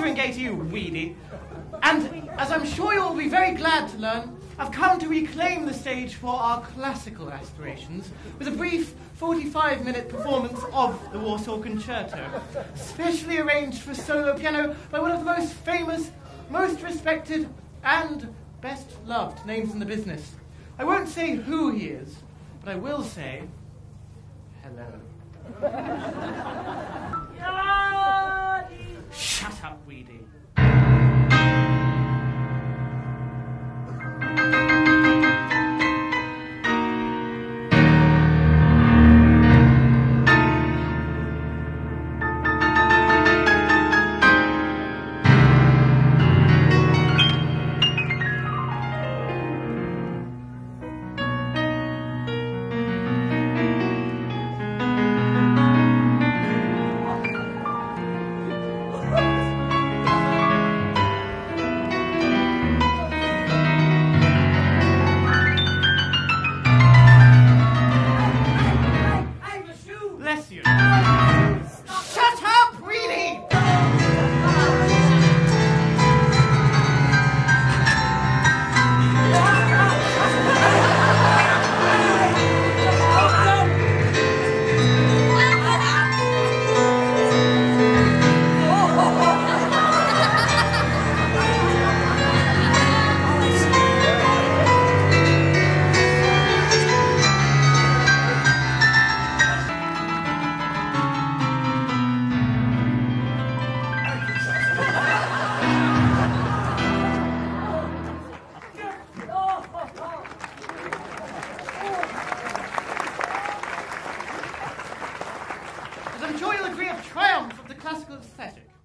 to engage you, Tweedy. And as I'm sure you'll be very glad to learn, I've come to reclaim the stage for our classical aspirations with a brief 45-minute performance of the Warsaw Concerto, specially arranged for solo piano by one of the most famous, most respected, and best loved names in the business. I won't say who he is, but I will say hello. Shut up, Tweedy. Bless you. Shut up, Tweedy! I'm sure you'll agree of triumph of the classical aesthetic.